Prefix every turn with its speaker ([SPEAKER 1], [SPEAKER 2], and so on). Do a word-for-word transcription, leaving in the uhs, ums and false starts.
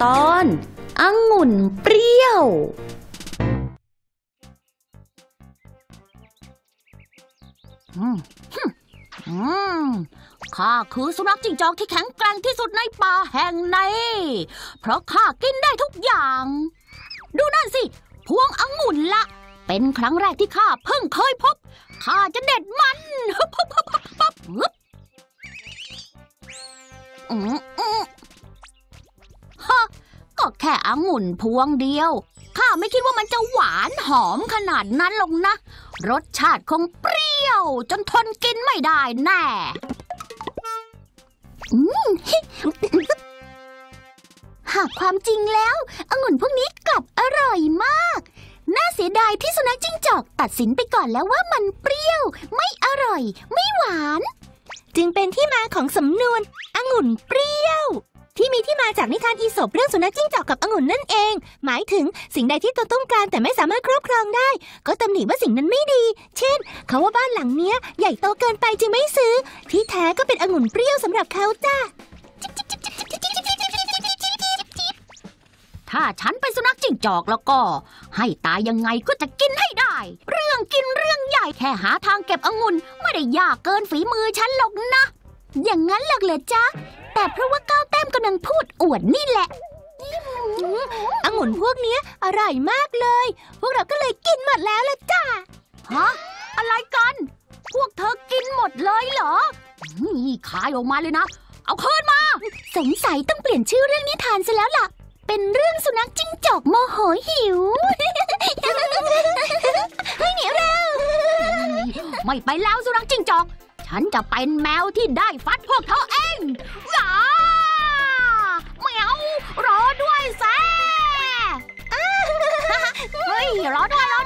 [SPEAKER 1] ตอนองุ่นเปรี้ยวอืมอืมข้าคือสุนัขจิ้งจอกที่แข็งแกร่งที่สุดในป่าแห่งนี้เพราะข้ากินได้ทุกอย่างดูนั่นสิพวงองุ่นละเป็นครั้งแรกที่ข้าเพิ่งเคยพบข้าจะเด็ดมันฮึบฮึบฮึบฮึบฮึบฮึบอืมอืมฮะก็แค่องุ่นพวงเดียวข้าไม่คิดว่ามันจะหวานหอมขนาดนั้นหรอกนะรสชาติคงเปรี้ยวจนทนกินไม่ได้แน่หากความจริงแล้วองุ่นพวกนี้กลับอร่อยมากน่าเสียดายที่สุนัขจิ้งจอกตัดสินไปก่อนแล้วว่ามันเปรี้ยวไม่อร่อยไม่หวาน
[SPEAKER 2] จึงเป็นที่มาของสำนวนองุ่นเปรี้ยวที่มีที่มาจากนิทานอีสปเรื่องสุนัขจิ้งจอกกับองุ่นนั่นเองหมายถึงสิ่งใดที่ตนต้องการแต่ไม่สามารถครอบครองได้ก็ตำหนิว่าสิ่งนั้นไม่ดีเช่นเขาว่าบ้านหลังเนี้ยใหญ่โตเกินไปจึงไม่ซื้อที่แท้ก็เป็นองุ่นเปรี้ยวสำหรับเขาจ้า
[SPEAKER 1] ถ้าฉันเป็นสุนัขจิ้งจอกแล้วก็ให้ตายยังไงก็จะกินให้ได้เรื่องกินเรื่องใหญ่แค่หาทางเก็บองุ่นไม่ได้ยากเกินฝีมือฉันหรอกนะอย่างนั้นหรอกเหรอจ๊ะแต่เพราะว่าก้าวแต้มกำลังพูดอวดนี่แหละ
[SPEAKER 2] องุ่นพวกนี้อร่อยมากเลยพวกเราก็เลยกินหมดแล้วล่ะจ้า
[SPEAKER 1] ฮะอะไรกันพวกเธอกินหมดเลยเหรอนี่ขายออกมาเลยนะเอาคืนมา
[SPEAKER 2] สงสัยต้องเปลี่ยนชื่อเรื่องนิทานซะแล้วล่ะเป็นเรื่องสุนัขจิ้งจอกโมโหหิวให้หนีเร็ว
[SPEAKER 1] ไม่ไปแล้วสุนัขจิ้งจอกฉันจะเป็นแมวที่ได้ฟัดพวกเธอเองอย่าไม่เอารอด้วยแซ่เฮ้ยรอด้วยรอ